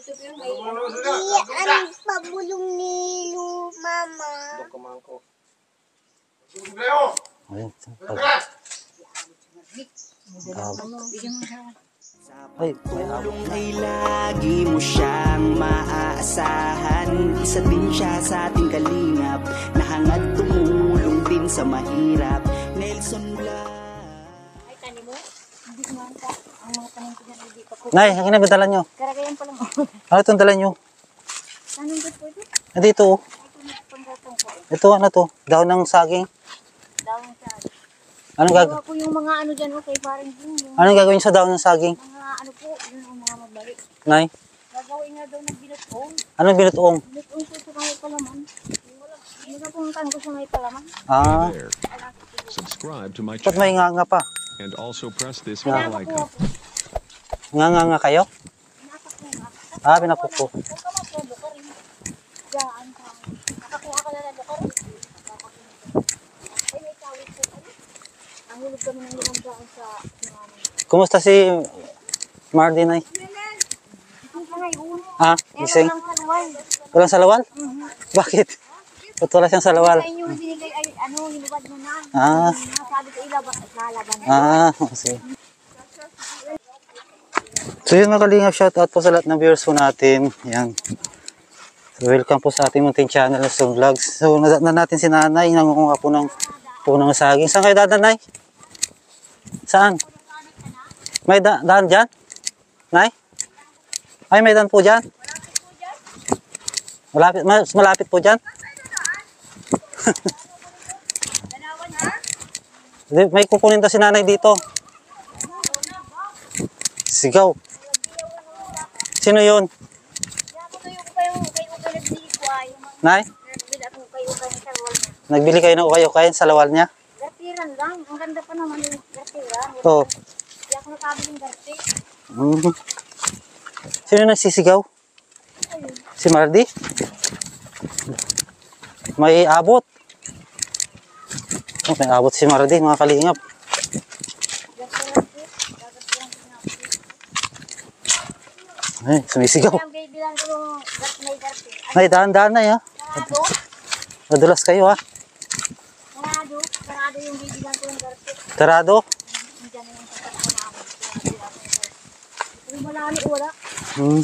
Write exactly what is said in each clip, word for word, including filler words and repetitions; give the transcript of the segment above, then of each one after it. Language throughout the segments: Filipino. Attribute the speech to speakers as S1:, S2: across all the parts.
S1: Iyan pabulong ni Lu Mama.
S2: Ayun. Ay,
S3: Tulong ay lagi mo siyang maaasahan. Isa din siya sa ating kalingap, na hangad tumulong din sa mahirap. Nelson Mula.
S1: Ay, tanim mo? Hindi ko man pa. Ang mga tanim ko dyan, hindi pa po.
S2: Nay, ang ina ba dala nyo?
S1: Karagayan pa lang.
S2: Ano itong dala nyo?
S1: Tanim ko po ito?
S2: Nandito oh.
S1: Ay, panggatong po.
S2: Ito ano to? Daon ng saging.
S1: Dawang sa
S2: Anong, gag
S1: Gawa po yung mga ano dyan, okay, parang yung, yung
S2: anong gagawin sa daon ng saging?
S1: mga ano po, yun ang mga magbalik.
S2: Nay,
S1: Gagawin nga daw ng binutong.
S2: anong binutuong?
S1: Binutong po sa may palaman. Hindi na puntan ko sa may palaman.
S2: Ah,
S4: There. Subscribe to my
S2: ba't may
S4: channel
S2: nga nga pa?
S4: and also press this bell
S1: Pinapakuha
S4: icon.
S1: po.
S2: Nga nga nga kayo?
S1: Pinapakuha.
S2: Ah, pinapuko.
S1: Huwag ka magpolo ka rin. Diyan ka. Nakakuha ka na ng luka rin. Ay, may tawid po kayo. Nahulog kami ng limang daan sa sinanay.
S2: Kumusta si Mardy, Nay?
S1: Ang sa ngayon.
S2: Ah,
S1: Eh,
S2: gising?
S1: walang salway.
S2: Walang salawal? Bakit? Ba't wala siyang salawal?
S1: Sa inyo binigay ay ano, hinuwad mo na.
S2: Ah.
S1: Sabi ko ilaban at lalaban.
S2: Ah, sige. So yun mga kalingap, shoutout po sa lahat ng viewers po natin. Yan. So, welcome po sa ating munting channel na Stone Vlogs. So nadat na natin si Nanay, nangunguha po ng punong saging. Saan kayo dadaan, Nay? Saan? May da daan dyan? Nay? Ay, may daan po dyan? Malapit, mas malapit po dyan? May kukunin daw si Nanay dito. Sigaw. Sino yun? Nay? Nagbili kayo ng ukay-ukay sa lawal niya?
S1: Gartiran lang. Ang ganda pa naman yung gartiran.
S2: Oo.
S1: Hindi ako nakabili ng garti.
S2: Mm. Sino nagsisigaw? Si Mardy? May abot. Oh, may abot si Mardy, mga kalingap.
S1: Gartiran po. Gartiran po.
S2: Ay, sumisigaw.
S1: Ang bibilang ko yung garti may garti.
S2: Nay, daan-daan na ya.
S1: Sarado.
S2: Nadulas kayo ha.
S1: Sarado. Sarado yung bibilang ko yung garti.
S2: Tarado.
S1: Diyan na yung sasakaan namin. Kung malami wala.
S2: Hmm.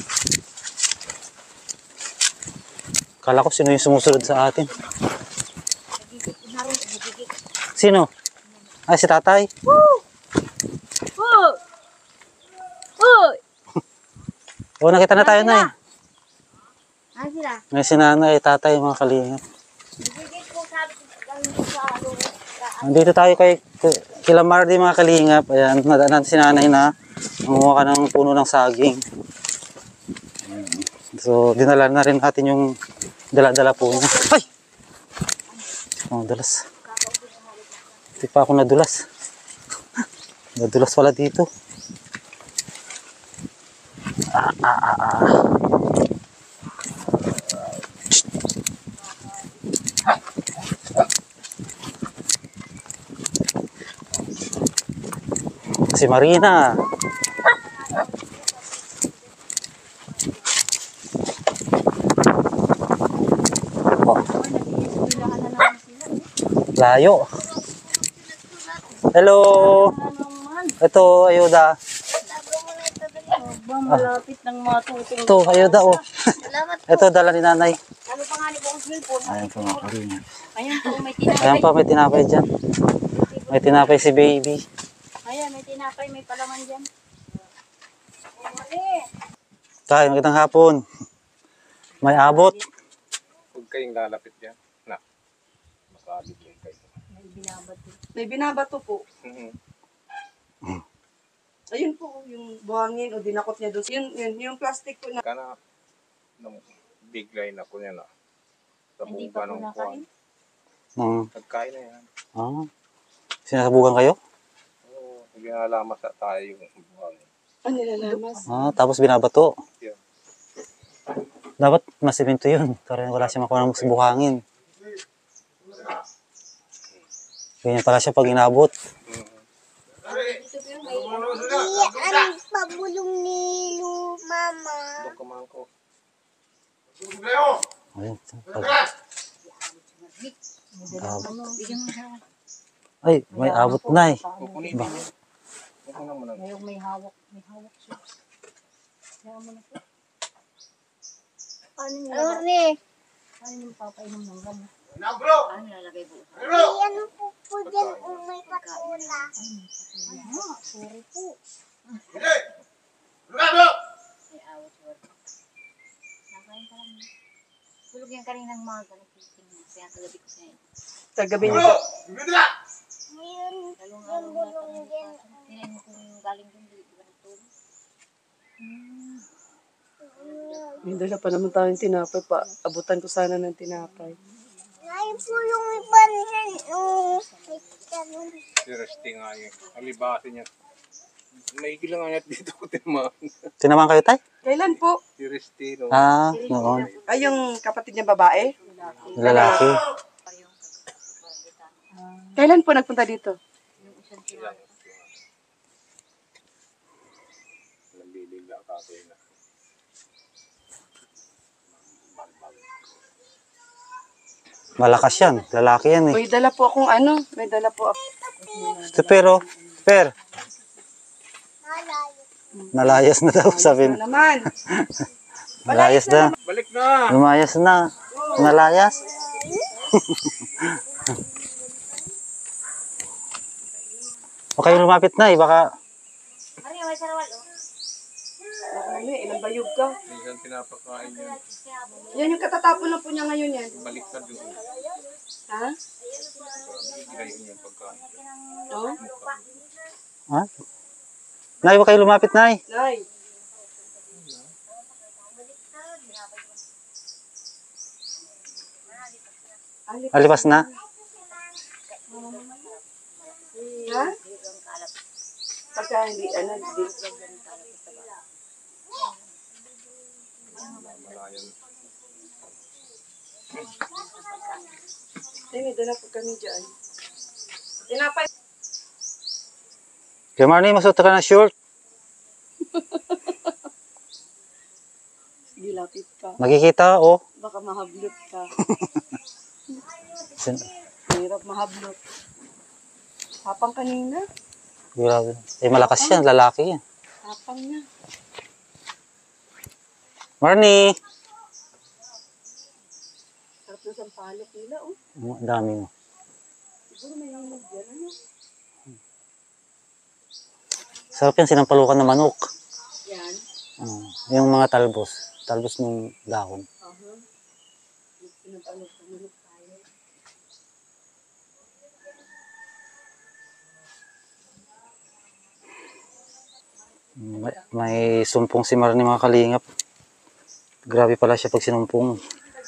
S2: Kala ko sino yung sumusunod sa atin.
S1: Nagigit. Naroon. Nagigit.
S2: Sino? Ay, si tatay.
S1: Woo! Woo! Woo!
S2: O, nakita na tayo na eh.
S1: Ah, sila.
S2: May sinanay, tatay, mga kalingap.
S1: Nagigit ko sabi ko sa ano.
S2: Nandito tayo kay kila Mardy, mga kalingap. Ayan, nadaan natin si nanay na manguha ka ng puno ng saging. So, dinala na rin natin yung dala-dala po niya. Ay! Oh, dulas. Hindi pa ako nadulas. Nadulas pala dito. Ah, ah, ah, ah. Si Marina. Oh. Layo. Hello. Ito, ayuda.
S1: Malapit ng matutong.
S2: Ito, ayuda oh.
S1: Salamat.
S2: Ito, dala ni nanay.
S1: Ano pa nga ni Bong Cellphone?
S2: Ayan po mga kalingap.
S1: Ayan po, may tinapay.
S2: Ayan pa, may tinapay dyan. May tinapay si baby.
S1: Ayan, may tinapay, may palaman dyan.
S2: Tay, magandang hapon. May abot.
S5: Huwag kayong lalapit yan. Na. Masabit lang kayo.
S1: May binabato.
S6: May binabato po.
S5: Mhm.
S6: Ayun po, yung buhangin o dinakot niya doon. Yun, yun, yung plastic po na.
S5: Kana, nung big line ako niya na. Sa
S1: Hindi
S5: buga
S1: pa po
S5: ng
S1: nakain.
S5: kuwan.
S2: Hmm.
S5: Nagkain na yan.
S2: Ah. Sinasabugan kayo?
S5: Oo, ginalamas sa tayo yung buhangin.
S6: Ano nilalamas?
S2: Ah, tapos binabato.
S5: Yeah.
S2: Dapat masiminto yun. Para wala siya makuha ng buhangin. Ganyan pala siya pag inabot.
S1: Iyan pabulong ni Lu
S5: Mama. Kumangko.
S2: Ayun. Abot. Ay, may abot na eh.
S5: Kukunin
S2: Ba?
S5: niya. Kukunin mo na.
S1: Ngayong may hawak, may hawak siya. Kaya mo na po. Paano niya? Ano ni? Paano niya papainom ng gamot? Ano lalagay po?
S7: May ano po po dyan, oh, may patula.
S1: Ah, sorry po.
S7: Bravo!
S1: May awat word. Nakain ka lang. Tulog yan kaninang maga. Nagtiting na. Kaya kagabi ko siya.
S6: Sa gabi niya.
S7: Ngayon,
S1: Talong
S7: yung
S1: araw
S7: bulong dyan.
S1: Tinayin mo kung galing dun. Di ba nagtulog?
S6: May dala pa naman tayong tinapay pa. Abutan ko sana ng tinapay.
S7: Ngayon po yung iba niyan. Oh, may tanong.
S5: Seriously nga yun. Alibasin niya. May ilang nga dito ko tinamaan.
S2: Tinamaan kayo, tay?
S6: Kailan po?
S5: Seriously, no?
S2: Ah, noon.
S6: Ay, yung kapatid niya babae?
S2: Lalaki.
S6: Kailan po nagpunta dito?
S5: Nambibigla ako na.
S2: Malakas yan. Lalaki yan eh.
S6: May dala po akong ano. May dala po ako.
S2: Ito, pero, per,
S7: Malayo.
S2: nalayas na daw, sabi
S6: Ano
S2: na.
S6: naman?
S2: Nalayas na.
S5: Balik na!
S2: Lumayas na. Nalayas. Huwag kayong lumapit na eh, baka
S1: Ano yung may sarawal? Oh.
S6: Baka mamaya, ilang bayog ka.
S5: Minsan pinapakain yun.
S6: Yan yung katatapon na po niya ngayon yan.
S5: Balik na doon.
S6: Ha?
S5: Ilayin yung pagkain.
S6: No?
S2: ha? Nay, huwag kayong lumapit, Nay.
S6: Nay.
S2: Alipas na.
S6: Ha? Pagka hindi, ano, hindi.
S5: Malayan.
S6: Ay, may dala po kami dyan. Tinapay.
S2: Kaya Marnie, masuot ka ng short.
S6: Sige, lapit ka.
S2: Nakikita, oh.
S6: Baka mahablot ka.
S2: Sin-
S6: Hirap mahablot. Tapang kanina.
S2: Grabe. Eh, malakas yan. Lalaki yan.
S6: Tapang na.
S2: Marnie!
S6: Sarap na sampalok nila, oh.
S2: Ang dami mo.
S6: Siguro may hinog yan, ano?
S2: Sarap yan, sinampalukan ng manok.
S6: Yan.
S2: Mm. Yung mga talbos. Talbos ng dahon.
S6: Aha. Pinapalok na manok tayo.
S2: May, may sumpong si Marnie, mga kalingap. Grabe pala siya pag sinumpong.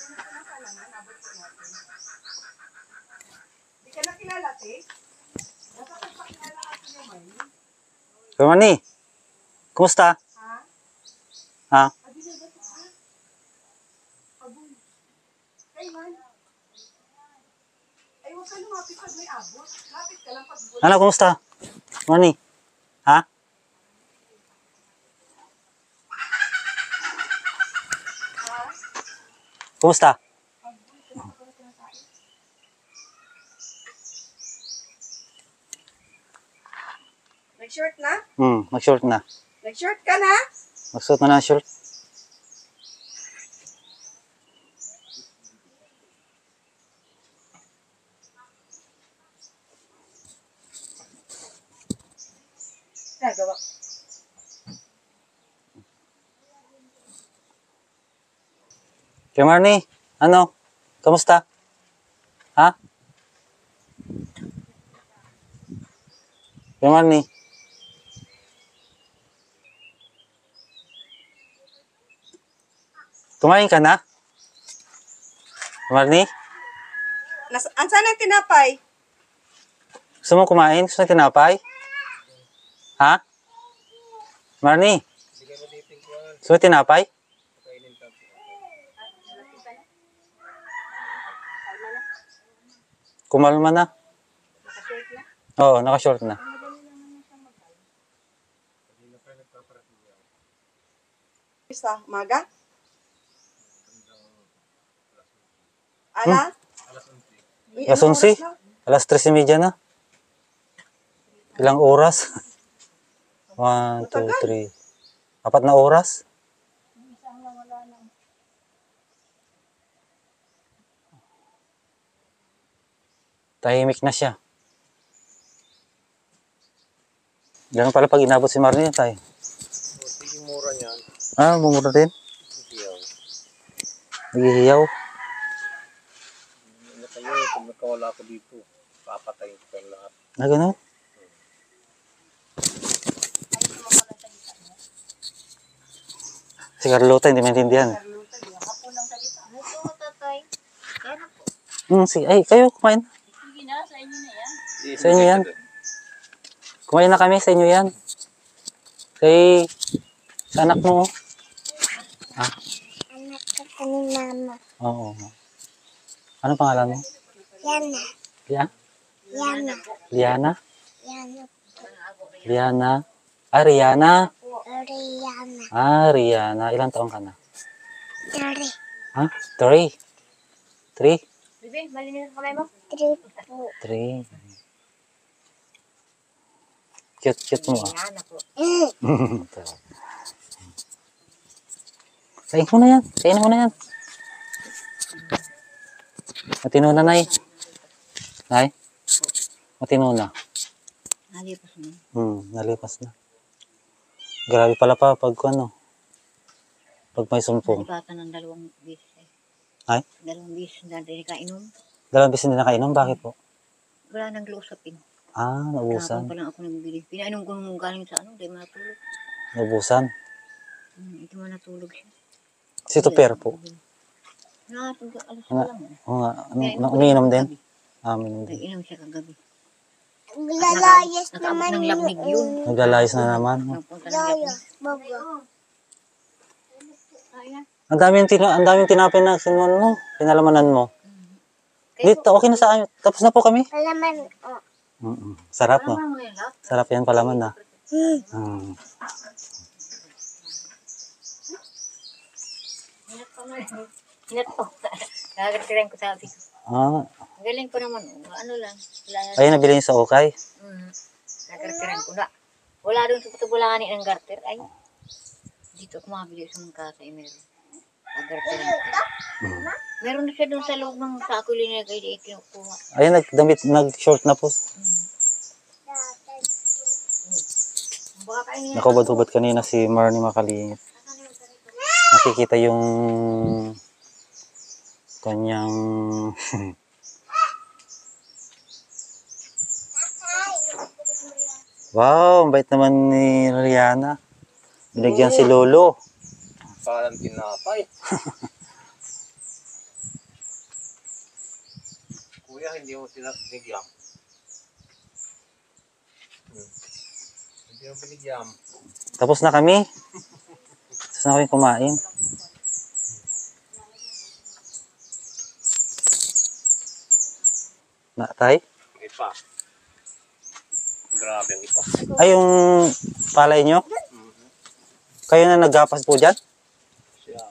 S6: Hindi ka na kilala, te?
S2: Kaya Marnie, kumusta? Ha?
S6: Ay, man. Ay, huwag ka lumapit pag may abot. Lapit ka lang pag
S2: Ano, kumusta? Marnie? Ha? Kumusta?
S6: Nag-short na?
S2: Hmm, mag-short na.
S6: Nag-short ka na?
S2: Magsuot na ng short.
S6: Nagawa.
S2: Kaya Marnie, ano? Kamusta? Ha? Kaya Marnie? Kumain ka na? Marnie?
S6: Nas Ansan ang tinapay?
S2: Gusto mo kumain? Gusto mo tinapay? Ha? Marnie? Gusto mo tinapay? Kumalma na. Oo, naka-short na.
S6: Sa umaga? Ala? Uy,
S2: Alas
S6: anong
S2: onse?
S6: oras na?
S2: Alas tres y media na. Ilang oras? One, two,
S6: Matagal.
S2: three. Apat na oras? Tahimik na siya. Ganun pala pag inabot si Marnie tayo.
S5: Yung mura niyan,
S2: Ah, bumura din.
S5: siyaw.
S2: Naghihiyaw.
S5: Ano kayo, kung nakawala ko dito, papatayin ko yung lahat.
S2: Na ganun. Si Carlota hindi maintindihan.
S1: Ako lang salita. Ano ito, tatay? Kaya na po.
S2: Hmm, si, ay, kayo kumain.
S1: Sige na, sa inyo na yan.
S2: Sa inyo yan. Kumain na kami, sa inyo yan. Kay, sa anak mo.
S7: Anak ko ni mama.
S2: Oo. Ano pangalan mo?
S7: Yana.
S2: Lian?
S7: Yana.
S2: Liana?
S7: Yana.
S2: Liana? Ah, Riana.
S7: Oriana.
S2: Ah, Riana. Ilang taong ka na?
S7: Dari.
S2: Ha? Three. Three?
S1: Bibi, malinis ang kamay mo.
S7: Tripo.
S2: Three. Cute, cute mo ah.
S1: Yan ako.
S2: Kain mo na yan. Kain mo na yan. Matino na, Nay. Nay? Matino na.
S1: Nalipas mo.
S2: Hmm, nalipas na. Grabe pala pa pag ano. Pag may sumpong.
S1: Nalipatan ng dalawang bis. Eh.
S2: Ay?
S1: Dalawang bis na hindi kainom.
S2: Dalawang beses hindi nakainom. Bakit po?
S1: Wala nang lusapin.
S2: Ah,
S1: Kapag
S2: naubusan.
S1: pa lang ako nagbili. Pinainom ko nung galing sa ano, di matulog.
S2: Naubusan.
S1: Hmm, ito man natulog siya.
S2: Si Tuper po.
S1: Nakatulog ka alas
S2: Nga,
S1: pa lang.
S2: oo nga. Ano,
S1: Pinainom
S2: na,
S1: ko
S2: umiinom
S1: siya
S2: din?
S1: kagabi.
S2: Ah, umiinom din.
S1: Nag-inom siya kagabi.
S7: Lalayas
S1: Nakaabot
S7: naman
S1: ng labnig yun.
S2: Naglalayas na naman.
S1: Nagpunta ng
S7: Laya.
S1: labnig.
S7: Baba.
S2: Ang daming tina ang daming tinapay na sinuan mo. Pinalamanan mo. Dito, okay na sa amin. Tapos na po kami.
S7: Palaman. Oh.
S2: Mm-mm. Sarap, no?
S1: Ano mo yan, lap?
S2: Sarap yan palaman, na. Mm.
S1: Hinat pa mo yan. Hinat pa. Nagagatirin ko sabi ko.
S2: Ah,
S1: Ang galing ko naman. oh. Ano lang. Wala yan.
S2: ayun, nabili niyo sa Okay.
S1: Mm. Nagagatirin ko na. Wala doon sa patubulangani ng garter. Ay. Dito ako makabili sa mga kasa. Eh, meron. Nagagatirin ko. Meron na siya doon sa loob ng sako linagay. Di kinukuha.
S2: Ayun, nagdamit, nag-short na po.
S1: Baka kainin niya.
S2: Nakubad-hubad kanina si Marnie Makalingit. Nakikita yung kanyang wow, ang bait naman ni Rihanna. Binigyan si Lolo.
S5: Parang tinapay. Kuya, hindi mo sinabigyan. Hmm. Hindi mo binigyan.
S2: Tapos na kami. Tapos na kami kumain. Na, tay?
S5: Ipa. Grabe ang ipa.
S2: Ay, yung palay nyo? Kayo na naggapas po dyan?
S5: Siya.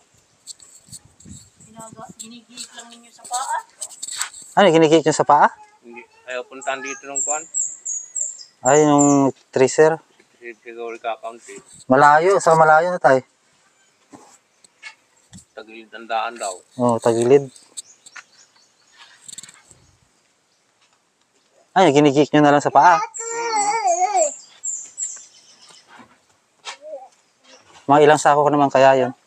S1: Ginigig lang ninyo sa paa.
S2: Ano, ginigit nyo sa paa?
S5: Hindi. Ayaw puntahan dito ng kwan.
S2: Ay, yung tracer.
S5: Siguro kakaunti.
S2: Malayo, sa malayo na tayo.
S5: Tagilid ang daan daw.
S2: Oo, oh, tagilid. Ay, ginigik nyo na lang sa paa. Mga ilang sako ko naman kaya yun.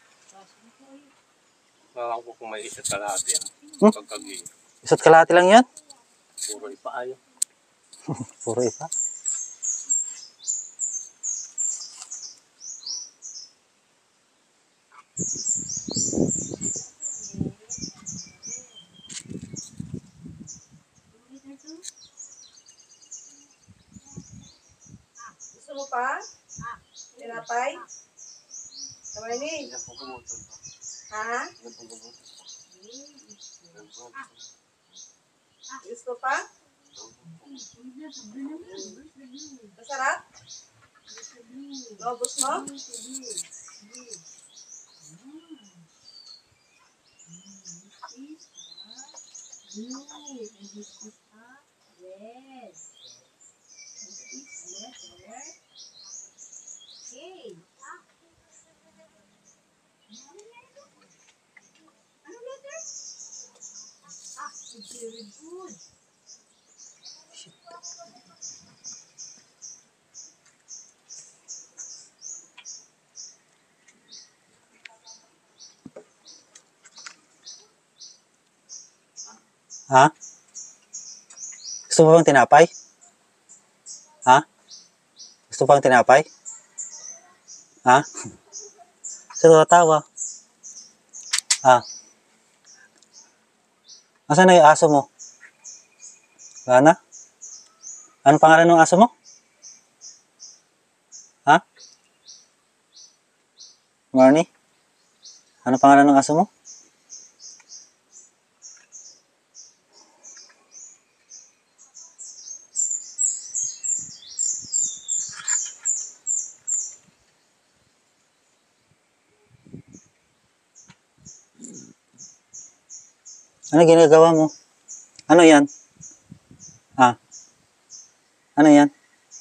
S5: Baka ko kung may isa kalahati yan.
S2: Hmm?
S5: Pagkaging.
S2: Isa't kalahati lang yan.
S5: Puro ipa ayaw.
S2: Puro ipa.
S6: Gusto mo pa? Tinapay? Kamay ni? Ha? Gusto pa? Masarap? Lobos mo?
S2: Ha? Gusto mo bang tinapay? Ha? Gusto bang tinapay? Ha? Sino tawa? Ha? Asan na yung aso mo? Wala na? Anong pangalan ng aso mo? Ha? Marnie? Anong pangalan ng aso mo? Ano ginagawa mo? Ano yan? Ha? Ano yan?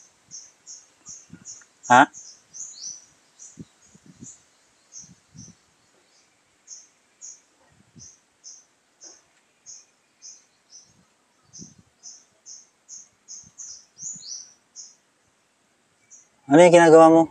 S2: Ha? Ano yung ginagawa mo?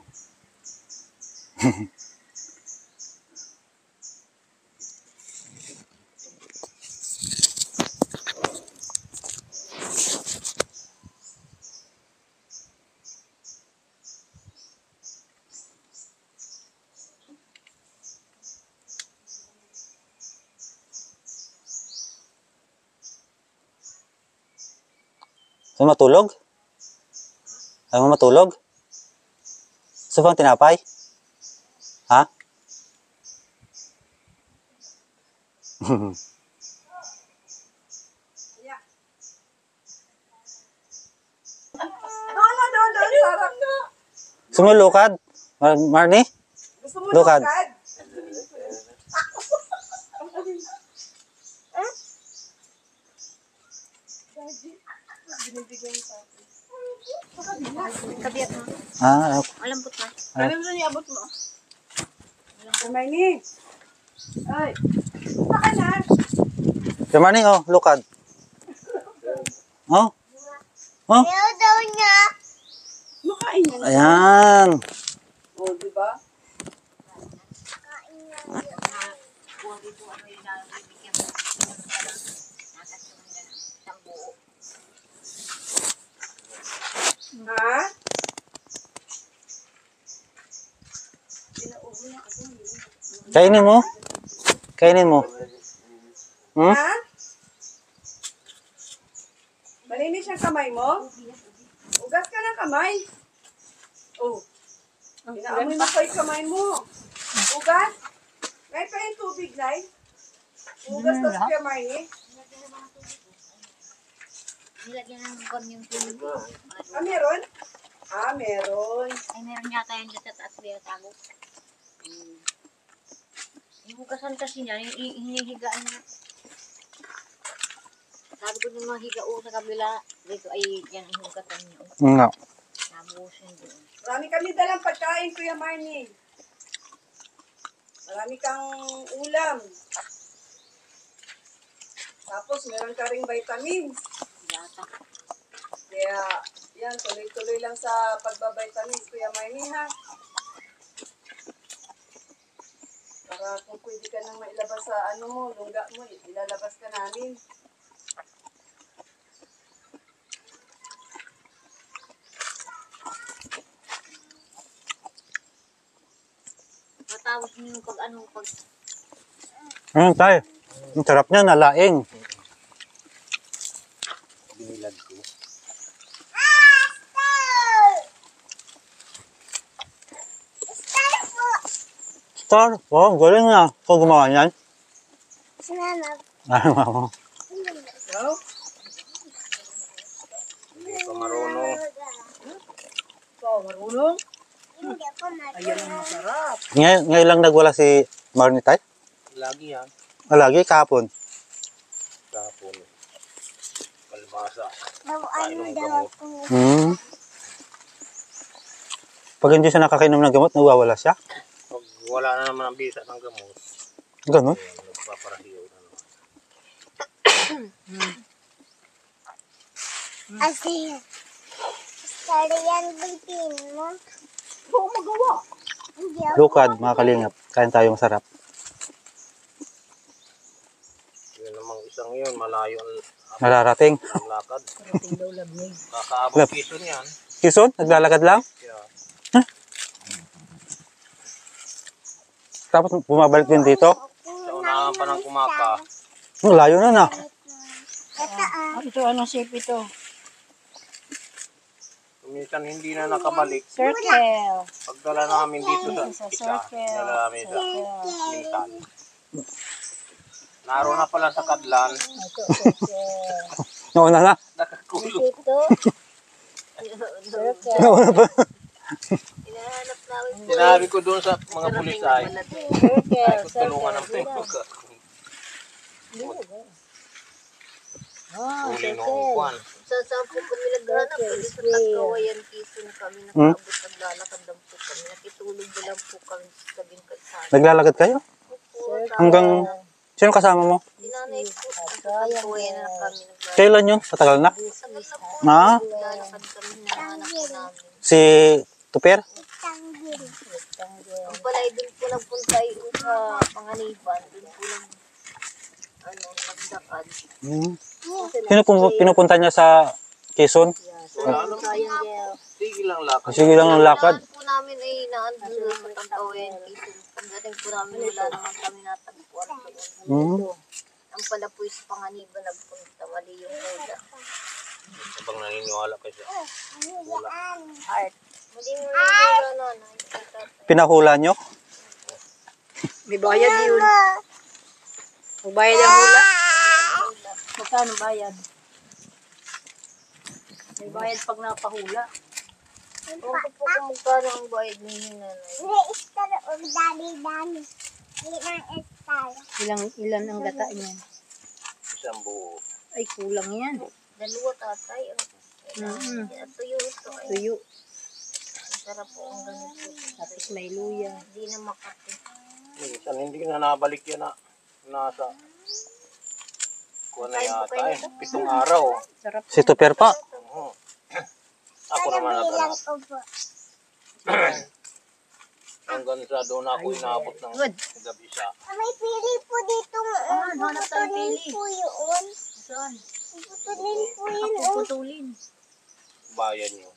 S2: Gusto mo matulog? Ayaw mo matulog? Gusto bang tinapay? Ha?
S6: Doon na, doon, doon, sarap.
S2: Gusto mo lukad? Mar Marnie?
S6: Gusto mo
S2: Lukad.
S6: lukad?
S1: Kabiyat mo.
S2: Ah,
S1: Malambot na.
S6: Ano mo niya abot mo? Kamay ni. Ay. Saka na.
S2: okay, Marnie, oh, lukad. Oh. Oh.
S7: Ayaw daw niya.
S6: Makain yan.
S2: Ayan.
S6: O, di ba? Ha?
S2: Kainin mo. Kainin mo. Hmm?
S6: Ha? Malinis yung kamay mo? Ugas ka ng kamay. Oh. Inaamoy mo pa yung kamay mo. Ugas? Ngay pa yung tubig, Nay. Ugas na sa kamay ni.
S1: Nilagyan ng gom yung tubig.
S6: Ah, meron? Ah, meron.
S1: Ay, meron yata yan dyan sa taas may tago. Hmm. Yung hugasan kasi niya, yung i- hinihigaan niya. Sabi ko nung mga higa o sa kabila, dito ay yan ang hugatan niya.
S2: Nga.
S1: Nabusin doon.
S6: Marami kami dalang pagkain, Kuya Marnie. Marami kang ulam. Tapos, meron ka ring vitamins.
S1: Yata.
S6: Kaya, yan, tuloy-tuloy lang sa pagbabitamins, Kuya Marnie, ha? Para kung pwede ka nang mailabas sa ano mo, lungga mo, ilalabas ka namin.
S1: Matawag niyo yung pag ano, pag
S2: Ayun, tayo. Ang sarap niya, nalaing. Star, wow, galing na. Ikaw gumawa niyan?
S7: Sinanap.
S2: Ano ako?
S6: So,
S5: Hindi pa marunong.
S6: so marunong.
S7: Hindi ako marunong.
S6: Ayan ang masarap.
S2: Ngay ngayon lang nagwala si Marnie, tay?
S5: Lagi yan.
S2: Ah, lagi, kahapon.
S5: Kahapon. Masa,
S7: Bawaan mo
S5: kainom
S7: daw
S5: gamot.
S7: ako.
S2: Hmm. Pag hindi siya nakakainom ng gamot, nawawala siya.
S5: Pag wala na naman ang bisa ng gamot,
S2: Ganun.
S5: ayun, nagpaparahiyaw na naman.
S7: Kasi, sorry yan, bitin mo.
S6: Oo, magawa.
S7: Hindi ako.
S2: Lukad, mga kalingap. Kain tayo masarap.
S5: Yun namang isang yun, malayo ang
S2: Nararating.
S5: ang lakad.
S1: Karating daw labnig.
S5: Kakaabot
S2: Lap.
S5: piso niyan.
S2: Kison, naglalakad lang.
S5: Kaya,
S2: Tapos bumabalik din dito.
S5: sa unahan pa ng kumaka,
S2: Oh, layo na na.
S7: Ito ah.
S1: Ito, anong shape ito?
S5: minsan hindi na nakabalik.
S1: Circle.
S5: Pagdala namin dito sa
S1: Sa
S5: isa,
S1: circle.
S5: dala namin sa minsan. Naroon na pala sa Kadlan,
S1: Ito, circle.
S2: Nauna na.
S5: nakakulong.
S1: Ito. Circle.
S2: Nauna pa.
S1: Hinahanap namin po.
S5: Sinabi ko doon sa mga pulis ay,
S1: Circle.
S5: ay tutulungan ng tempo ka.
S1: Ah,
S5: Huli nung
S1: circle.
S5: upuan.
S8: Sa sampu kami naghanap, pwede sa Tagkawayan Quezon kami
S2: Hmm?
S8: nakabot, naglalakad lang po kami. Nakitulog na lang po kami sa tabing kalsada.
S2: Naglalakad kayo?
S8: Po,
S2: Hanggang, sino kasama mo?
S8: dinanay po, sa Tagkawayan na kami naglalakad.
S2: Kailan yun? Matagal na?
S8: Sagal na po,
S2: Ah,
S8: naglalakad kami na anak po namin.
S2: si Tuper?
S7: Tanggil.
S8: Ang palay doon po nagpunta yung sa Panganiban, doon po nag, ano, nagdakad.
S2: Hmm. Sino pum- pinupunta niya sa Quezon?
S8: Sayang girl.
S5: Sige lang lakad.
S2: Sige lang ng lakad.
S8: Kailangan po namin ay naandun sa Tagkawayan Quezon. Pagdating po namin, wala naman kami natagpuan doon.
S2: Hmm.
S8: Ang pala po yung sa Panganiban nagpunta, mali yung roda.
S5: Habang naniniwala kayo sa wala.
S8: Heart. Hindi mo yung roda na, nakikita.
S2: Pinahula nyo?
S1: May bayad yun. Magbayad ang hula. Magkano bayad? May bayad pag napahula.
S8: Ewan ko po kung magkano ang bayad ninyo nanay.
S7: May istar o dami-dami. Ilang istar.
S1: Ilang, ilan ang gata niyan?
S5: Isang buo.
S1: Ay, kulang yan.
S8: Dalawa tatay. Ang
S1: Mm-hmm.
S8: At tuyo ito ay
S1: Tuyo.
S8: sarap po ang ganito.
S1: Tapos may luya.
S8: Hindi na makati.
S5: Minsan hindi na nabalik yan na nasa kuha na yata eh. Pitong araw.
S1: Sarap.
S2: Si Tuper pa?
S5: Oo. Ako naman
S7: Bilang
S5: naghanap.
S7: ko po.
S5: Hanggang sa doon ako inabot ng gabi sa
S7: May pili po dito.
S1: Ah, hanap tayo
S7: Puputulin
S1: pili.
S7: po yun.
S1: Saan?
S7: Puputulin po yun. Oh.
S1: Puputulin.
S5: bayan nyo.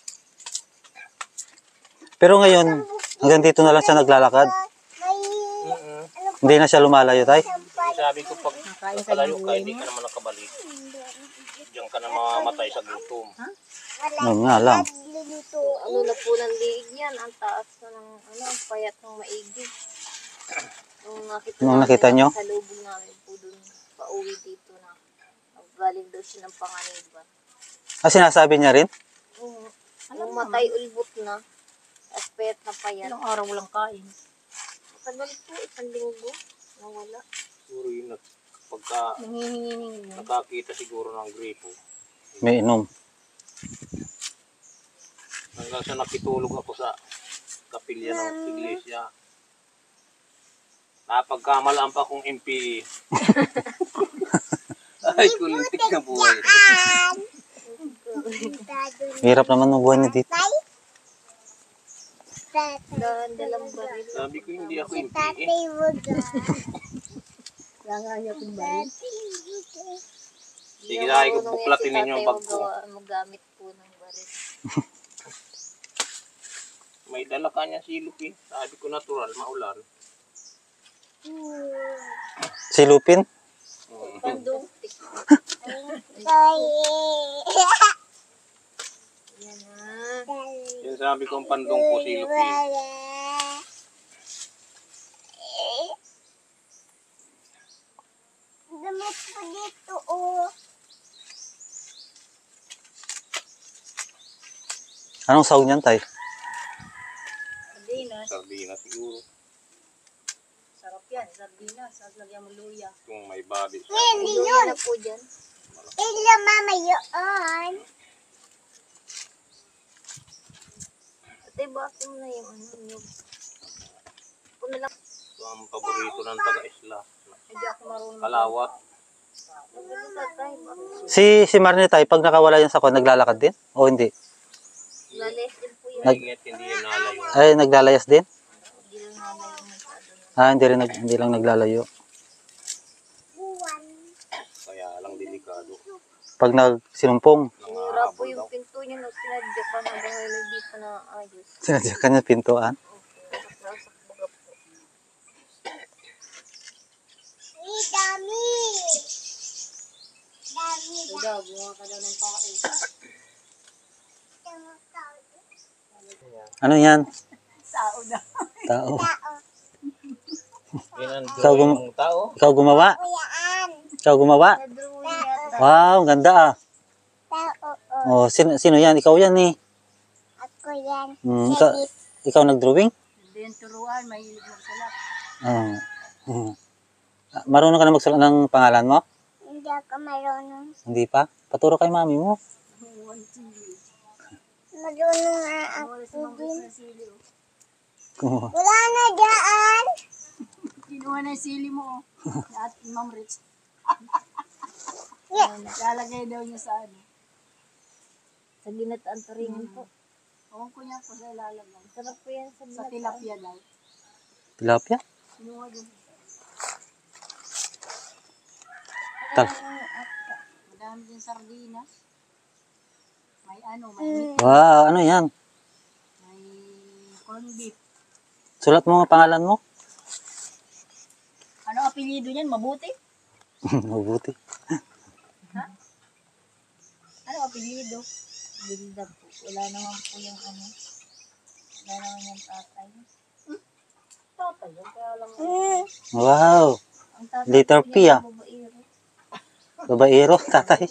S2: Pero ngayon, hanggang dito na lang siya naglalakad.
S7: May
S5: Mm-mm.
S2: Hindi na siya lumalayo, tay.
S7: sampal.
S5: Sabi ko pag
S1: Nakain ka
S5: nakalayo
S1: ng
S5: ka,
S1: luya
S5: hindi
S1: mo?
S5: ka naman nakabalik. Diyan ka na mamamatay sa gutom.
S7: Wala
S2: Yun nga lang.
S7: dito.
S8: Ano na po ng liig niyan. Ang taas na ng ano, ang payat ng maigi. Nung nakita,
S2: Nung nakita
S8: namin,
S2: nyo?
S8: Sa lubong namin po dun, pauwi dito na. Galing daw siya ng Panganiban.
S2: Ah, sinasabi niya rin?
S8: Yung, yung matay ulbot na. At payat na payat.
S1: Ilang araw walang kain.
S8: Matagal po, isang linggo. Nawala.
S5: Siguro yun, nag- pagka
S1: Nangihingi
S5: nakakita siguro ng gripo.
S2: May inom.
S5: Hanggang sa nakitulog ako sa kapilya ng iglesia. Napagkamalaan pa kong M P. Ay, kulitik na buhay.
S2: Hirap naman ng buhay niya dito.
S8: Dahan dalang baril.
S5: Sabi ko hindi ako M P eh.
S7: Tatay mo dyan.
S1: Kaya niya kung ba?
S5: Sige, sabi ko, buklatin ninyo ang bag ko.
S8: Magamit po ng baril.
S5: May dala ka niya silop eh. Sabi ko natural, maulan.
S2: Si Lupin?
S8: Pandong. Yan na.
S5: Yan sabi ko ang pandong ko silop eh.
S7: Damit po dito, oh.
S2: Anong sahog niyan, tay?
S1: Sardinas.
S5: Sardinas siguro.
S1: Sarap yan.
S8: yan, sardinas, at lagyan mo luya.
S5: Kung may babi siya.
S7: Hindi
S8: Luya
S7: yun.
S8: na po dyan.
S7: Ila mama yun.
S8: Ate, bakit mo na yung ano, yung... Kung na lang,
S5: Ito ang paborito ng taga-isla.
S8: hindi ako marunong.
S5: Kalawat.
S8: Ano tatay, bakit?
S2: Si, si Marnitay, pag nakawala yan sa kwan, naglalakad din? O hindi?
S8: Lalis din po yan.
S2: Nag-
S5: Ingit, hindi yan nalayo.
S2: Ay, naglalayas din?
S8: Hindi lang nanay yung masyado.
S2: Ah, hindi, rin, nag- hindi lang naglalayo.
S7: Buwan.
S5: Kaya lang delikado.
S2: Pag nagsinumpong,
S8: Mura po
S5: Nangahabol
S8: yung
S5: daw.
S8: pinto niya na sinadya pa na dahil hindi pa na ayos.
S2: sinadya ka niya pintuan.
S8: Nasak baga po.
S7: Ay, dami. Dami.
S8: Kuda, bunga ka daw ng tao.
S2: Ano yan?
S8: Sao na.
S2: Tao.
S5: Yan ang
S2: Ikaw
S5: drawing
S2: gum-
S5: ng tao.
S2: Ikaw gumawa?
S7: Kuyaan.
S2: Ikaw gumawa?
S8: Nadrawing yata.
S2: Wow, ganda ah.
S7: Tao.
S2: Oh, sino, sino yan? Ikaw yan eh.
S7: Ako yan.
S2: Hmm, ikaw, ikaw nag-drawing?
S8: Hindi yung turuan, mahilig magsulat.
S2: Oo. Hmm. Ah, marunong ka na magsulat ng pangalan mo?
S7: Hindi ako marunong.
S2: Hindi pa? Paturo kay mami mo.
S7: Marunong nga ako din.
S8: Sili, oh.
S2: Gumawa.
S7: Wala na dyan.
S8: Kinuha na yung sili mo. Oh. At Ma'am Rich.
S7: Yeah.
S8: Naglalagay daw niya sa ano. Sa ginataan taringin po. Ewan ko niya po sa ilalim. Sarap po yan sa Sa tilapia daw.
S2: Tilapia?
S8: Kinuha din.
S2: Tal.
S8: Madami din sardinas. May ano, may meat,
S2: Wow, ano yan?
S8: may corned beef.
S2: Sulat mo ang pangalan mo?
S8: Ano apelyido niyan? Mabuti?
S2: Mabuti.
S8: Ano apelyido? Bilda po. Wala naman po yung ano. Wala naman yung tatay. Hmm? Tatay yun. Kaya lang.
S2: Wow.
S8: Ang tatay
S2: Letter
S8: po
S2: P,
S8: yan,
S2: ah.
S8: babaero.
S2: Babaero, tatay.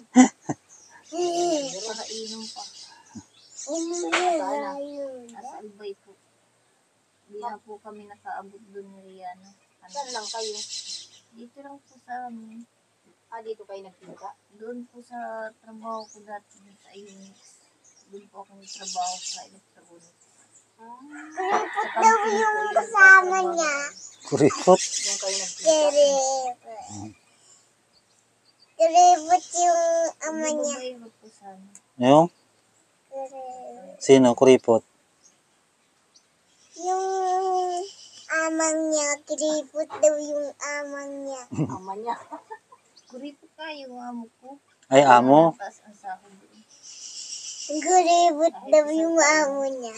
S8: Nakainom pa. Sana. Nasa Albay po. Hindi na po kami nakaabot doon ni Rihanna. Saan lang kayo? Dito lang po sa amin. Ah, dito kayo nagpunta? Doon po sa trabaho ko dati dun sa Unix. Doon po ako nagtrabaho sa electronics.
S7: Daw yung kasama niya.
S2: Kuripot.
S8: Doon kayo nagpunta.
S7: Kiribot. Kiribot yung ama
S8: Hindi
S7: niya.
S8: babaero po sana.
S2: Yung?
S7: Kiribot.
S2: Sino? Kuripot.
S7: Yung amang niya. Kiribot daw yung amang niya.
S8: Ama niya. Kurito kayo, amo ko.
S2: Ay, amo.
S8: Taas ang sahod doon.
S7: Kiribot daw yung amo niya.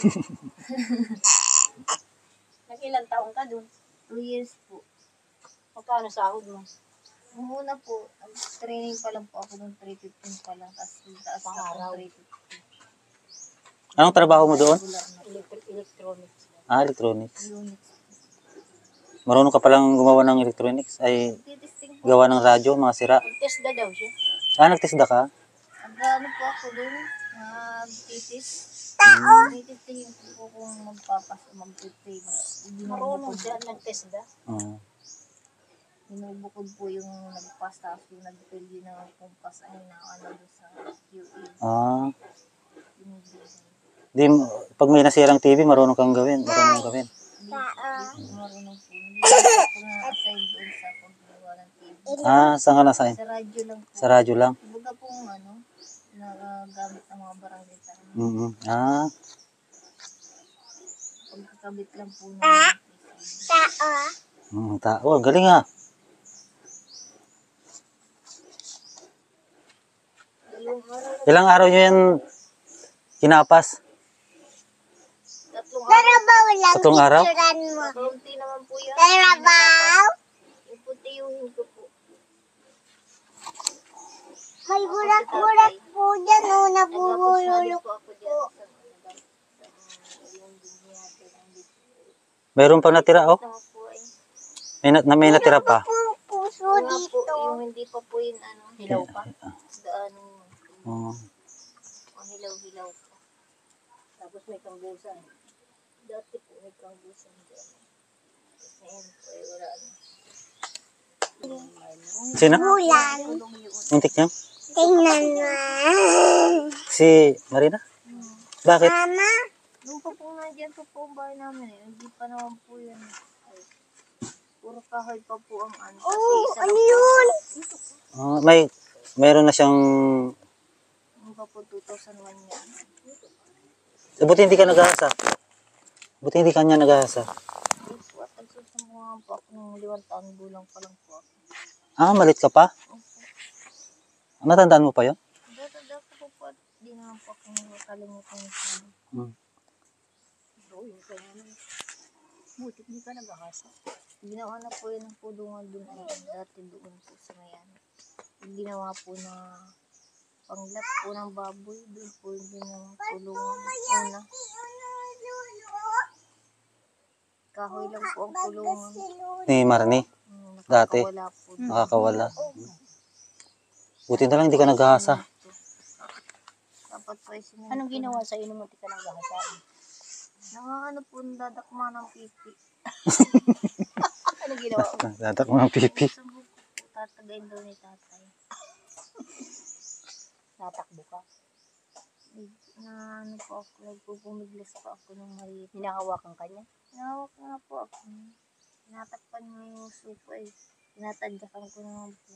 S8: Nag-ilang taon ka doon? Two years po. Magkano sahod mo? Nung una po, ang training pa lang po ako noong three fifteen pa lang. Tapos taas na po three fifty.
S2: Anong trabaho mo doon?
S8: Electric, electronics.
S2: Ah, electronics.
S8: Unix.
S2: Marunong ka palang gumawa ng electronics? Ay,
S8: Titisting po.
S2: gawa ng radyo, mga sira.
S8: Test na daw siya.
S2: Ah, nagtisda ka?
S8: Nag-ano po ako doon? Nag-titis. Tao? Titistingin po po kung magpapas o mag-trade. Marunong siya, nag-test na.
S2: Oo.
S8: Binubukod po yung nag-pass tapos yung nag-fill yun ng kumpas ay na ano doon sa Q E.
S2: Ah.
S8: Binubukod.
S2: Di, mo- pag may nasirang T V, marunong kang gawin. Marunong gawin.
S8: Hindi po marunong po. Hindi po na-assign doon sa paggawa ng T V.
S2: Ah, saan ka nasa?
S8: Sa radyo lang po.
S2: Sa radyo lang?
S8: Baga pong ano, nagagamit ng mga barangay tayo.
S2: Mm Ah,
S8: Pagkakabit lang po ng
S7: Tao.
S2: mm, tao. Ang galing ah.
S8: dalawang araw,
S2: Ilang araw nyo yan kinapas?
S8: tatlong araw.
S7: Tarabaw lang.
S2: Tatlong araw?
S7: Picturean mo.
S8: Kaunti naman po yan.
S7: Tarabaw.
S8: Yung puti-yuhin ko po.
S7: May burak-burak po dyan. O,
S8: Nagpapos na din
S7: nabuhululok.
S8: po ako dyan sa mga sa yung binyate ng dito.
S2: Mayroon pang natira oh.
S8: Tama po ay.
S2: May, na, na may natira pa.
S7: Pong puso
S8: Yung nga po,
S7: dito.
S8: yung hindi pa po yun ano, hilaw pa. Daan
S2: Oh.
S8: ang hilaw-hilaw pa. Tapos may kanggusan. Dati po may kanggusan dyan. Tapos ngayon po ay wala na.
S2: Sino?
S7: Ulan.
S2: Muntik niya?
S7: Tingnan mo.
S2: Si Marina? Bakit?
S7: Mama.
S8: Nung pa po nandiyan po po ang bahay namin eh. Hindi pa naman po yan. Ay, puro kahoy pa po ang ano. Kasi
S7: Oh,
S8: isa
S7: ano
S8: lang po.
S7: yun?
S2: Ah, may, mayroon na siyang...
S8: Nung pa po two thousand one yan.
S2: Eh, buti hindi ka nag-aasa. Buti hindi ka niya nag-aasa.
S8: Ay po at nagsusumbungan po ako ng limang taon gulang pa lang po ako.
S2: Ah, malit ka pa? Natandaan mo pa yun?
S8: Dati-dati po po at di naman po ako nakalimutan yung sabi.
S2: Hmm.
S8: Oo, yung kaya naman. Buti hindi ka nag-ahasa. Ginawa na po yun ng pulungan dun ay dati doon po sa mayan. Ginawa po na panglat po ng baboy. Doon po yung ginawang pulungan. Una, kahoy lang po ang pulungan.
S2: Ni Marnie.
S8: Hmm,
S2: Dati.
S8: nakakawala po.
S2: Nakakawala. Buti na lang hindi ka nag-aasa.
S8: Dapat po ay sininto.
S1: Anong ginawa sa inyo mo? Di ka nang gahasaan.
S8: Nakakano po dadakma ng pipi.
S1: Anong ginawa mo?
S2: Dadak mo ng pipi.
S8: Sa buko po, tatagayin daw ni tatay.
S1: Tatakbo ka.
S8: Na ano po ako, nagpupumiglas pa ako ng maliit.
S1: Hinahawakan ka niya.
S8: Nawak nga po ako. Tinatakpan mo yung supo eh. Tinatadyakan ko naman po.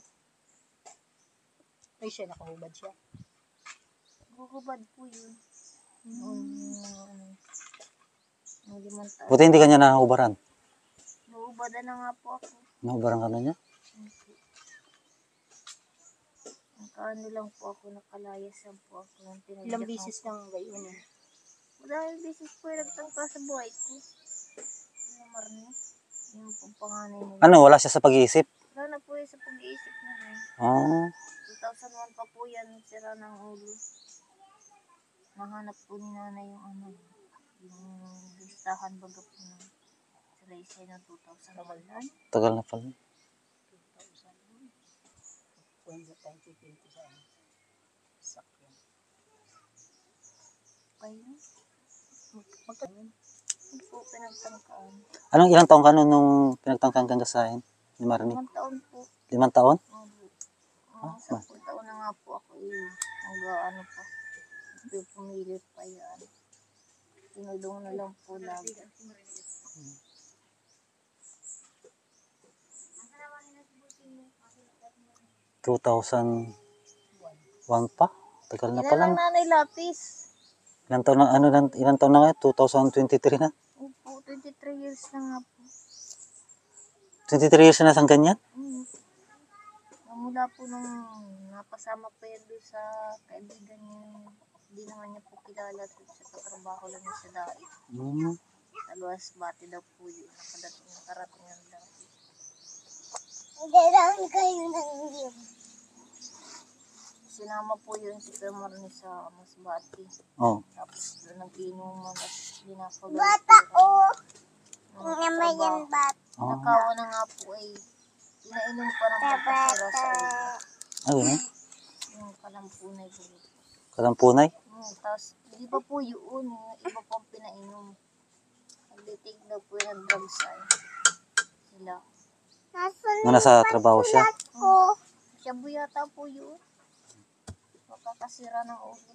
S1: Ay siya, nakahubad siya.
S8: Gugubad po yun. Noon, ano, nung limang taon.
S2: Buti hindi ka niya nahubaran.
S8: Gugubadan na nga po ako.
S2: Nahubaran ka na niya?
S8: Nakaano lang po ako, nakalayas lang po ako. Nung tinadyakan
S1: Ilang bisis
S8: ko.
S1: lang gayon eh.
S8: Dahil bisis po yung nagtangka sa buhay ko. Yung Marnie. Yung pong panganay nila.
S2: Ano, wala siya sa pag-iisip?
S8: Wala na po yun sa pag-iisip na yun.
S2: Ah,
S8: two thousand one pa po yan, sira ng ulo. Nahanap po ni nanay yung ano, yung listahan baga po ng Race ng two thousand one.
S2: tagal na pala.
S8: Kaya, magkakaroon. Hindi po pinagtangkaan.
S2: Anong ilang taong ka nun nung pinagtangkang kang kasahin ni Marnie?
S8: Limang taon po.
S2: Limang taon?
S8: Uh, uh, sampung taon na nga po ako eh. Hanggang ano pa. Pumilit pa yan. Tinulong na lang po lagi.
S2: two thousand one pa? Tagal na
S8: Yan
S2: pala.
S8: lang nanay lapis.
S2: Ilang taon na, ano, ilang, ilang taon na ngayon? two thousand twenty-three na?
S8: Opo, twenty-three years na nga po.
S2: twenty-three years na sang ganyan?
S8: Mm. Mula po nung napasama pa yan doon sa kaibigan niya, hindi naman niya po kilala sa katrabaho lang niya sa dait.
S2: Hmm.
S8: Nagawas bati daw po yun, nakadating nakarating ng dait.
S7: Dalawan kayo ng iyong.
S8: Sinama po yun si Kuya Marnie sa Masbati.
S2: Oh.
S8: Tapos doon nag-inuman at dinapagaw.
S7: Bata o.
S8: Ng
S7: Naman yan
S8: trabaho.
S7: bata.
S2: Oh.
S8: Nakawa na nga po ay inainom pa ng pagkasira sa ulo.
S2: Ayun eh.
S8: Yung kalampunay po.
S2: Kalampunay?
S8: Hmm, tapos, hindi pa po yun, yung iba pang pinainom. Nagtitig na po yung drugs ay sila.
S7: Nasaan
S2: Nung nasa trabaho siya?
S7: ko?
S8: Siya po yata po yun. Makakasira ng ulo.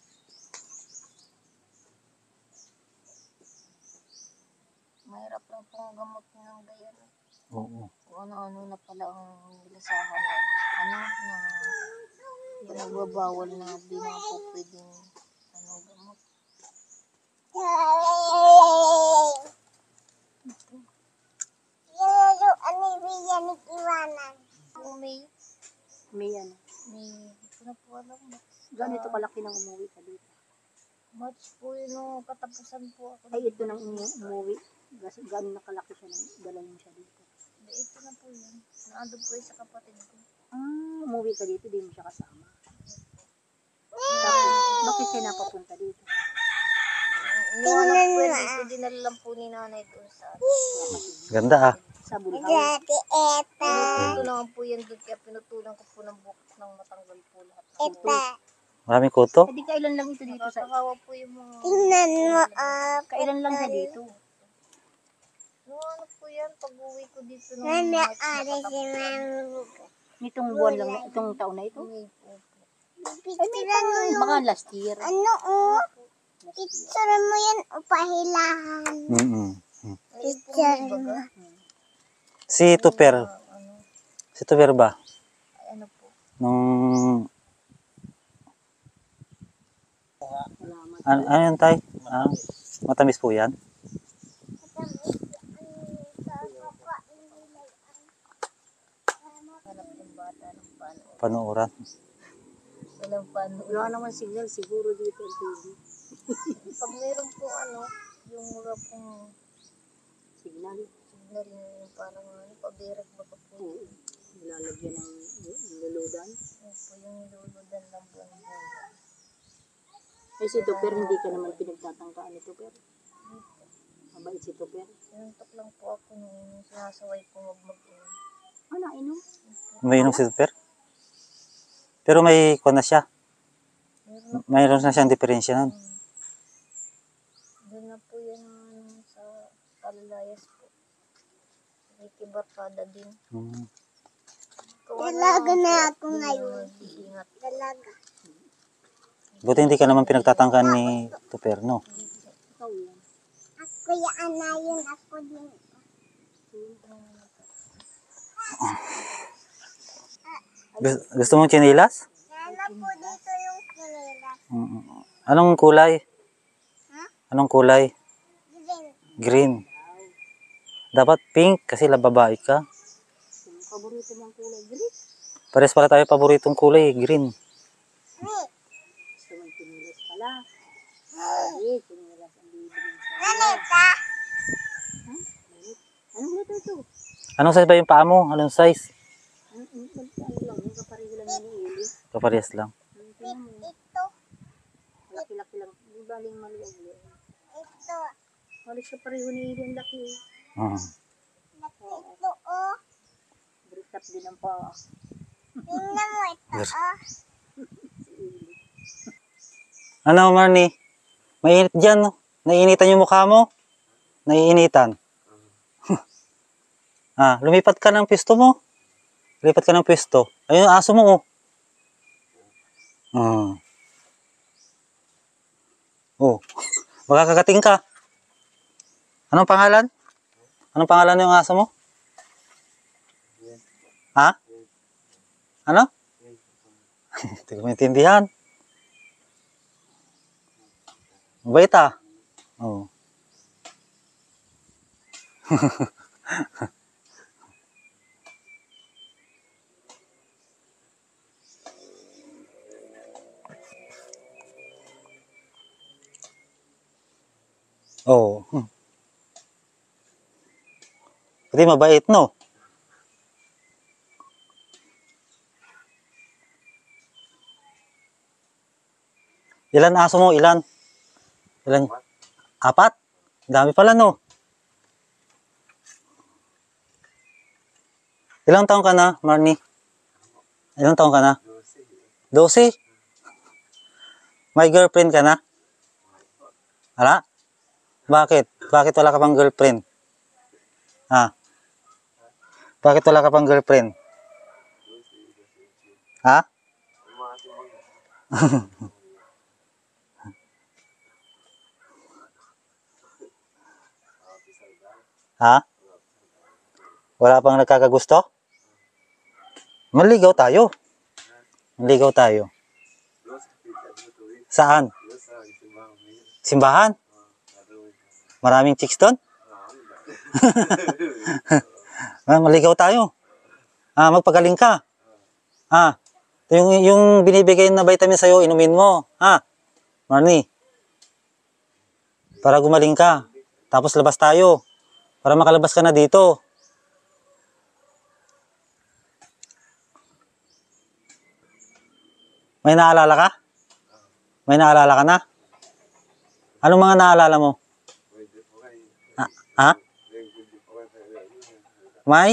S8: Mahirap lang pong gamot ng gayan.
S2: Oo.
S8: Kung ano-ano na pala ang nilasahan na ano na yung nagbabawal na di na po pwedeng ano gamot.
S7: Yung ano yan ni Iwanan.
S8: Kung may,
S1: May ano.
S8: may, hindi ko na po alam.
S1: Ganito kalaki nang umuwi ka dito.
S8: March po yun nung katapusan po ako.
S1: Ay, ito nang umu- umuwi. Kasi gano'n nakalaki siya nang dala niya siya dito.
S8: Hindi, ito na po yun. Naandun po yun sa kapatid ko.
S1: Ah, umuwi ka dito, di mo siya kasama. Tapos, bakit siya napapunta dito?
S8: Iniwanan po yun dito, dinala lang po ni nanay doon sa
S2: Ganda ah.
S1: Sa Bulhaw.
S7: Dati eta.
S8: pinutulo lang po yan doon, kaya pinutulan ko po ng bukas nang matanggal po lahat.
S7: Eta.
S2: Maraming kuto?
S1: Eh, di kailan lang ito dito sa...
S8: Nakakawa po yung mga...
S7: Tingnan mo ah.
S1: Kailan lang siya dito?
S8: No, ano po yan, pag uwi ko dito nung
S7: Nana
S8: March
S7: ari si
S8: nakatapusan.
S7: Mami.
S8: Nitong buwan lang, itong taon na ito.
S7: Picturean mo yung...
S8: Baka last year.
S7: Ano, oh? Picturean mo yan o pahilahan.
S2: Mm-mm.
S7: Picturean mo.
S2: Si Tuper. Si Tuper ba?
S8: Ano po?
S2: Nung... Ano, ano yan, tay? Ah, matamis po yan? Panuuran.
S8: Walang paano. Wala naman signal siguro dito. Pag meron po ano, yung mga pong signal. Signal yung parang ano, pabirak ba pa po. Nilalagyan ng luludan. Opo, yung luludan lang po. Eh si Tuper, hindi ka naman pinagtatangkaan ni Tuper. Mabait si Tuper. Sinuntok lang po ako nung sinasaway ko mag-mag-inom. Ano, inom?
S2: Umiinom si Tuper? Pero may kuha na siya. Mayroon na siyang diferensya nun.
S8: Doon na po yan ano, sa Kalalayas po. May kibarkada din.
S2: Hmm.
S7: Dalaga na ako ngayon. Dalaga.
S2: Buti hindi ka naman pinagtatangkan ni Tuper, no?
S8: Ikaw yan.
S7: Ako yan na yun. Ako din.
S2: Gu- Gusto mong chinilas?
S7: Nana po dito yung kinila.
S2: Mm. Anong kulay?
S7: Ha?
S2: Anong kulay?
S7: Green.
S2: Green. Dapat pink kasi lababae ka.
S8: Paborito mong kulay green.
S2: Pares pala tayo paboritong kulay, green.
S7: Green.
S8: Gusto mong pinilis pala. Ay, pinilis ang bibigyan sa
S7: Nanita.
S8: Anong luto ito?
S2: Anong size ba yung paa mo? Anong size?
S8: Ano, ano, ano lang, yung kapareho lang ni Ili.
S2: Kaparehas lang.
S7: Ito.
S8: Laki-laki lang. Di baling maliit.
S7: Ito.
S8: Halos kapareho ni Ili ang laki.
S2: Mm.
S7: Ito, oh.
S8: Britap din ang paa.
S7: Tingnan mo ito, oh.
S2: Ano, Marnie? Mainit dyan, no? Naiinitan yung mukha mo? Naiinitan. Ah, lumipat ka ng pwesto mo. Lumipat ka ng pwesto. Ayun, aso mo, oh. Ah. Oh. Baka kagating ka. Anong pangalan? Anong pangalan ng aso mo? Ha? Ano? Hindi ko maintindihan. Mabait ah. Oh. Oh. Hmm. Pati mabait, no? Ilan aso mo? Ilan? Ilan? Apat? Dami pala, no? Ilang taong ka na, Marnie? Ilang taong ka na? Dose. May girlfriend ka na? Wala? Bakit? Bakit wala ka pang girlfriend? Ha? Bakit wala ka pang girlfriend? Ha? Ha? Wala pang nagkakagusto? Maligaw tayo. Maligaw tayo. Saan? Simbahan? Maraming chicks doon? Ah, maligaw tayo. Ah, magpagaling ka. Ah, yung, yung binibigay na vitamin sa'yo, inumin mo. Ha? Marnie? Para gumaling ka. Tapos labas tayo. Para makalabas ka na dito. May naalala ka? May naalala ka na? Anong mga naalala mo? Ha? Ha? May?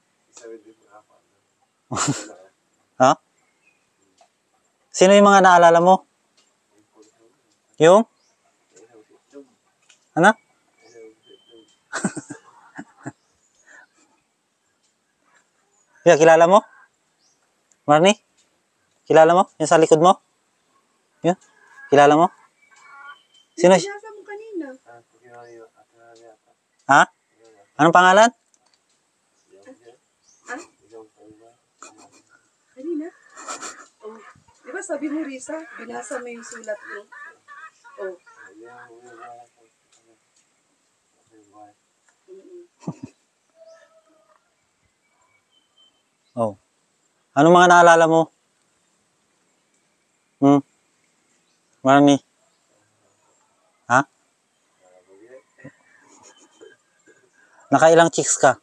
S2: Ha? Sino yung mga naalala mo? Yung? Ano? Kaya kilala mo? Marnie? Kilala mo? Yung sa likod mo? Yun? Kilala mo? Sino? siya?
S6: Pinasa mo kanina.
S2: Ha? Anong pangalan?
S6: Kanina? Oh. Di ba sabi mo, Risa, binasa mo yung sulat mo? Oh.
S2: Oh. Anong mga naalala mo? Hmm? Marnie? Ha? Nakailang chicks ka?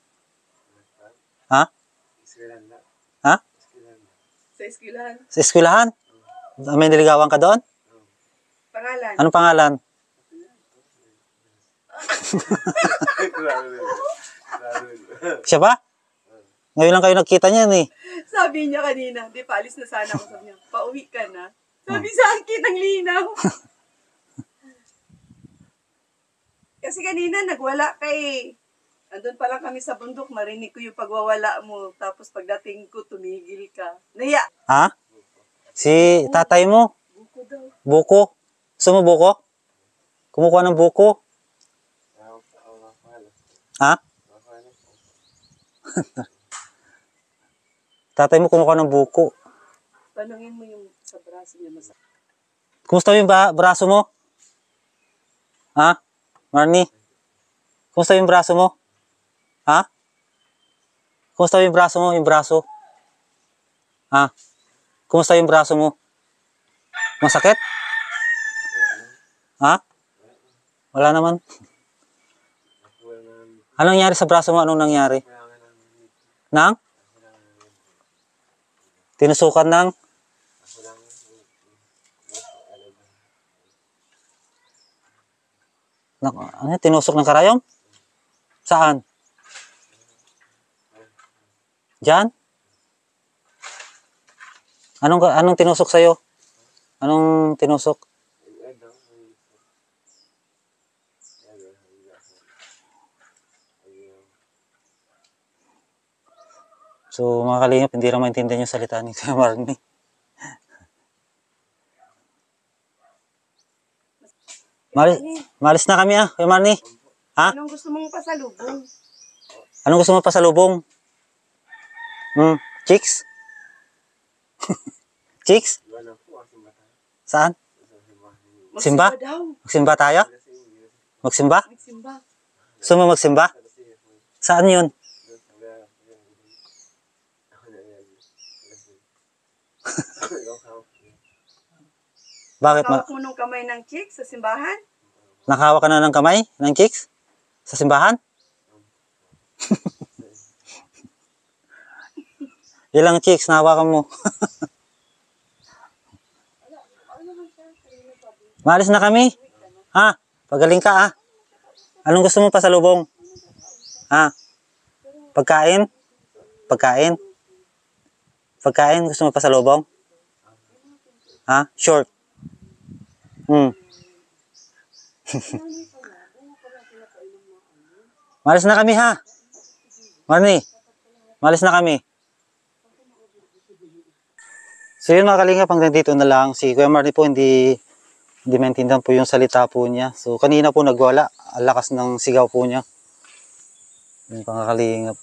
S2: Ha? Ha?
S6: Sa eskwelahan.
S2: Sa eskwelahan? May niligawan ka doon?
S6: Pangalan?
S2: Anong pangalan? Siya ba? Ngayon lang kayo nagkita niyan eh.
S6: Sabi niya kanina, di paalis na sana ako. Sabi niya, pauwi ka na. Sabi sa akin, ang linaw. Kasi kanina nagwala kay... Andun pa lang kami sa bundok, marinig ko yung pagwawala mo. Tapos pagdating ko, tumigil ka. Naya!
S2: Ha? Si tatay mo?
S6: Buko daw.
S2: Buko? Gusto mo buko? Kumukuha ng buko? Ha? Tatay mo kumukuha ng buko.
S6: Tanungin mo yung sa braso niya. Mas...
S2: Kumusta yung ba braso mo? Ha? Marnie? Kumusta yung braso mo? Ha? Kumusta yung braso mo? Yung braso? Ha? Kumusta yung braso mo? Masakit? Ha? Wala naman. Anong nangyari sa braso mo? Anong nangyari? Nang? Tinusukan ng? Ano, tinusok ng karayom? Saan? Diyan? Anong, anong tinusok sa'yo? Anong tinusok? So, mga kalingap, hindi na maintindihan yung salita ni Kuya Marnie. Malis, malis na kami ah, Kuya Marnie. Ha?
S6: Anong gusto mong pasalubong?
S2: Anong gusto mo pasalubong? Hmm, chicks? Chicks? Saan? Simba?
S6: daw.
S2: Magsimba tayo? Magsimba?
S6: Magsimba.
S2: Gusto mo magsimba? Saan yun? Bakit? Ma
S6: Hawak mo nung kamay ng chick sa simbahan?
S2: nakahawak ka na ng kamay ng chicks? Sa simbahan? Ilang chicks nahawakan mo? Maalis na kami. Ha? Pagaling ka ah. Anong gusto mo pasalubong? Ha? Pagkain? Pagkain? Pagkain? Gusto mo pasalubong? Ha? Short? Hmm. Malis na kami ha. Marnie, malis na kami. So yun mga kalingap, hanggang dito na lang. Si Kuya Marnie po hindi hindi maintindihan po yung salita po niya. So kanina po nagwala. Ang lakas ng sigaw po niya. Yung mga kalingap.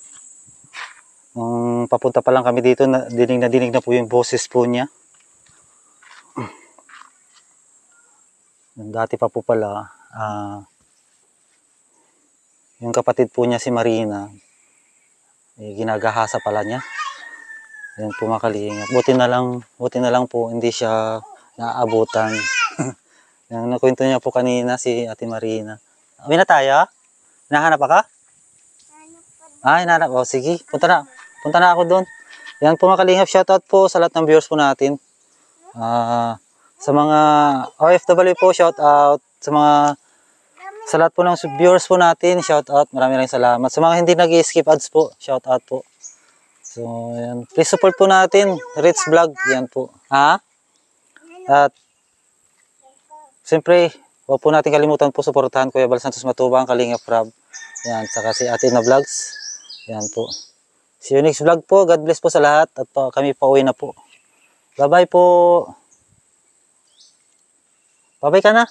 S2: Nung papunta pa lang kami dito, na, dinig na dinig na po yung boses po niya. Dati pa po pala, uh, yung kapatid po niya si Marina, eh, ginagahasa pala niya. Yan po mga kalingap. Buti na lang, buti na lang po, hindi siya naaabutan. Yung nakwento niya po kanina si Ate Marina. Uwi na tayo? Hinahanap pa ka? Ah, hinahanap. O, sige. Punta na. Punta na ako doon. Yan po mga kalingap. Shoutout po sa lahat ng viewers po natin. Ah... Uh, Sa mga O F W po, shout out. Sa mga sa lahat po ng viewers po natin, shout out. Maraming maraming salamat. Sa mga hindi nag-skip ads po, shout out po. So, yan. Please support po natin. Rich Vlog, yan po. Ha? At siyempre, huwag po natin kalimutan po suportahan Kuya Bal Santos Matubang, Kalingap Rab. Yan, saka si Ate na Vlogs. Yan po. See you next vlog po. God bless po sa lahat. At uh, kami pa uwi na po. Bye-bye po. Bye-bye ka na.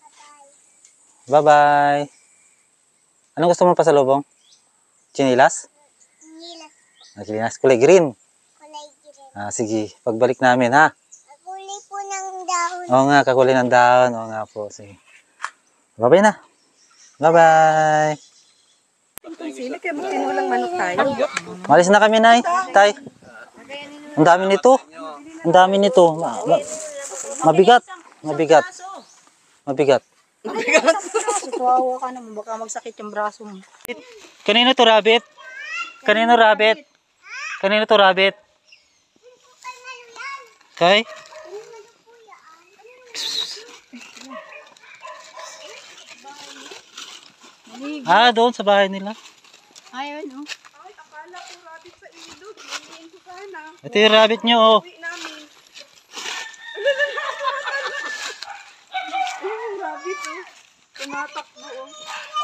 S2: Bye-bye. Anong gusto mo pa sa lubong? Chinilas?
S7: Nilas.
S2: Ah, chinilas. Kulay green.
S7: Kulay green.
S2: Ah, sige. Pagbalik namin ha.
S7: Kulay po ng dahon.
S2: Oo nga, kakulay ng dahon. Oo nga po. Sige. Bye-bye na. Bye-bye.
S6: Sili kayo, magtinulang manok tayo.
S2: Malis na kami, Nay. Tay. Ang dami nito. Ang dami nito. Ma- ma- mabigat. Mabigat. Mabigat.
S8: Kawawa ka naman, baka magsakit yung braso mo.
S2: Kanino to, rabbit? Kanino, rabbit? Kanino to, rabbit? Kay? Ah, doon sa bahay nila.
S8: Ayun, oh.
S6: Ay, akala ko rabbit sa ilog. Nangiin ko sana.
S2: Ito yung rabbit nyo, oh.
S6: Uwi namin. Ay, yung rabbit, oh. Tumatakbo, oh.